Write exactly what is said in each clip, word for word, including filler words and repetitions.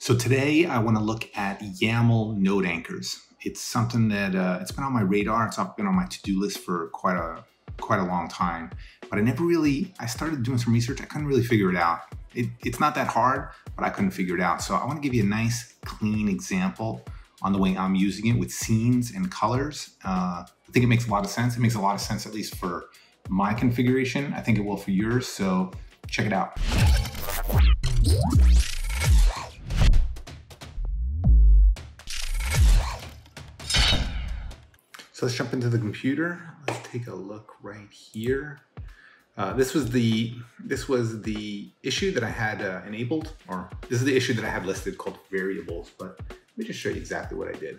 So today I want to look at YAML node anchors. It's something that uh, it's been on my radar. It's been on my to-do list for quite a quite a long time, but I never really, I started doing some research. I couldn't really figure it out. It, it's not that hard, but I couldn't figure it out. So I want to give you a nice, clean example on the way I'm using it with scenes and colors. Uh, I think it makes a lot of sense. It makes a lot of sense, at least for my configuration. I think it will for yours. So check it out. So let's jump into the computer. Let's take a look right here. Uh, this was the this was the issue that I had uh, enabled, or this is the issue that I had listed called variables. But let me just show you exactly what I did.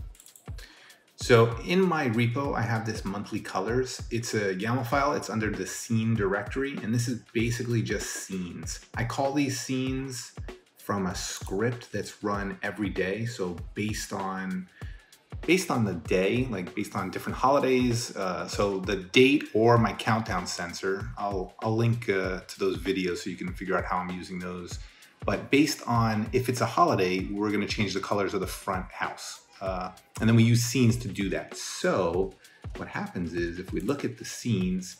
So in my repo, I have this monthly colors. It's a YAML file. It's under the scene directory, and this is basically just scenes. I call these scenes from a script that's run every day. So based on Based on the day, like based on different holidays, uh, so the date or my countdown sensor, I'll, I'll link uh, to those videos so you can figure out how I'm using those. But based on if it's a holiday, we're gonna change the colors of the front house. Uh, and then we use scenes to do that. So what happens is if we look at the scenes,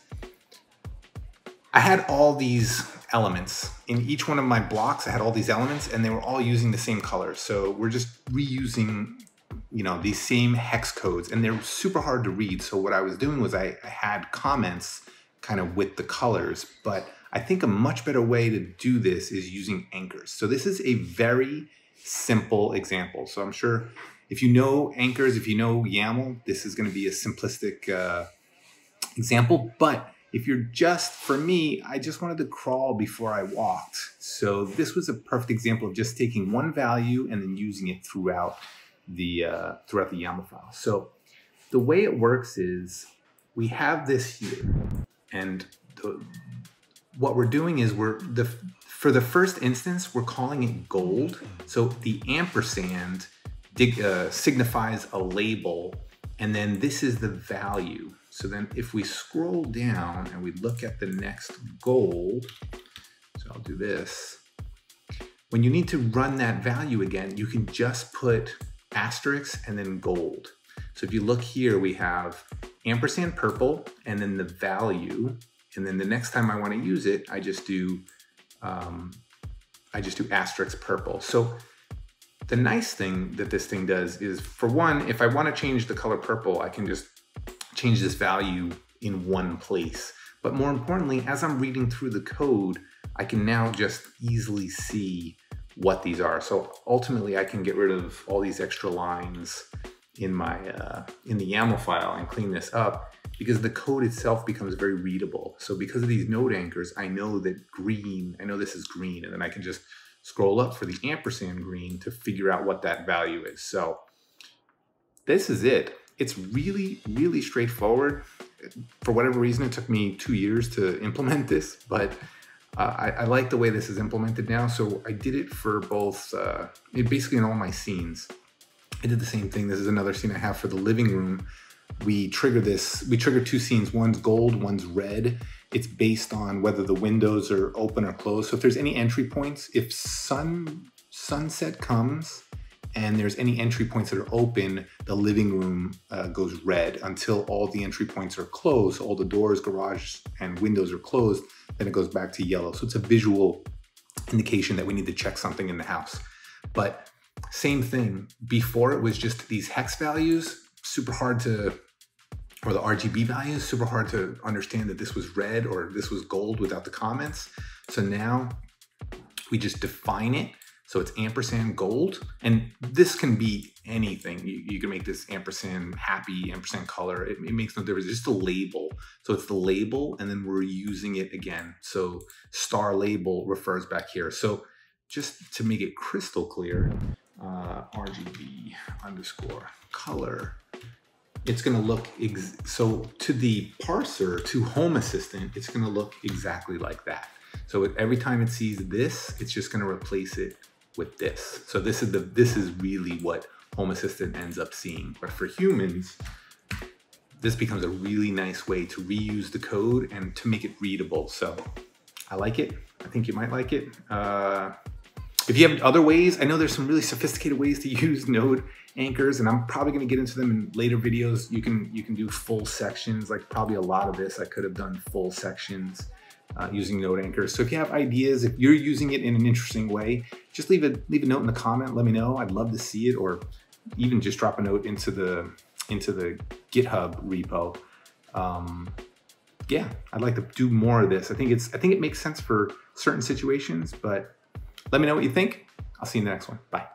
I had all these elements. In each one of my blocks, I had all these elements and they were all using the same colors. So we're just reusing you know, these same hex codes, and they're super hard to read. So what I was doing was I, I had comments kind of with the colors, but I think a much better way to do this is using anchors. So this is a very simple example. So I'm sure if you know anchors, if you know YAML, this is going to be a simplistic uh, example. But if you're just, for me, I just wanted to crawl before I walked. So this was a perfect example of just taking one value and then using it throughout the uh, throughout the YAML file. So the way it works is we have this here, and the, what we're doing is we're the for the first instance we're calling it gold. So the ampersand dig, uh, signifies a label, and then this is the value. So then if we scroll down and we look at the next gold, so I'll do this. When you need to run that value again, you can just put asterisk and then gold. So if you look here, we have ampersand purple and then the value. And then the next time I want to use it, I just do um, I just do asterisk purple. So the nice thing that this thing does is, for one, if I want to change the color purple, I can just change this value in one place. But more importantly, as I'm reading through the code, I can now just easily see what these are. So ultimately I can get rid of all these extra lines in my uh, in the YAML file and clean this up, because the code itself becomes very readable. So because of these node anchors, I know that green, I know this is green, and then I can just scroll up for the ampersand green to figure out what that value is. So this is it. It's really, really straightforward. For whatever reason, it took me two years to implement this, but Uh, I, I like the way this is implemented now. So I did it for both, uh, it basically in all my scenes. I did the same thing. This is another scene I have for the living room. We trigger this, we trigger two scenes. One's gold, one's red. It's based on whether the windows are open or closed. So if there's any entry points, if sun sunset comes and there's any entry points that are open, the living room uh, goes red until all the entry points are closed. All the doors, garage, and windows are closed. Then it goes back to yellow. So it's a visual indication that we need to check something in the house. But same thing, before it was just these hex values, super hard to, or the R G B values, super hard to understand that this was red or this was gold without the comments. So now we just define it. So it's ampersand gold, and this can be anything. You, you can make this ampersand happy, ampersand color. It, it makes no difference, it's just a label. So it's the label, and then we're using it again. So star label refers back here. So just to make it crystal clear, uh, R G B underscore color, it's gonna look, ex so to the parser, to Home Assistant, it's gonna look exactly like that. So every time it sees this, it's just gonna replace it with this. So this is the this is really what Home Assistant ends up seeing. But for humans, this becomes a really nice way to reuse the code and to make it readable. So I like it. I think you might like it. Uh, If you have other ways, I know there's some really sophisticated ways to use node anchors, and I'm probably going to get into them in later videos. You can you can do full sections, like probably a lot of this I could have done full sections uh, using node anchors. So if you have ideas, if you're using it in an interesting way, just leave a leave a note in the comment. Let me know. I'd love to see it, or even just drop a note into the into the GitHub repo. Um, yeah, I'd like to do more of this. I think it's I think it makes sense for certain situations, but let me know what you think. I'll see you in the next one. Bye.